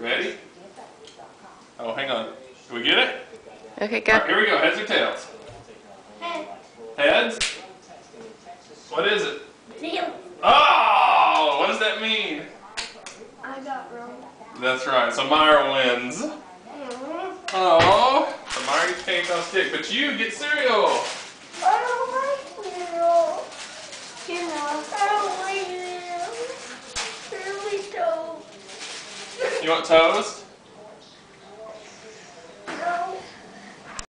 Ready? Oh, hang on. Can we get it? Okay, go. All right, here we go. Heads or tails? Heads? What is it? Tails. Oh! What does that mean? I got wrong. That's right. So Myra wins. Oh, so Myra gets cake on stick, but you get cereal. I don't like cereal. You know, I don't like cereal. Really don't. You want toast?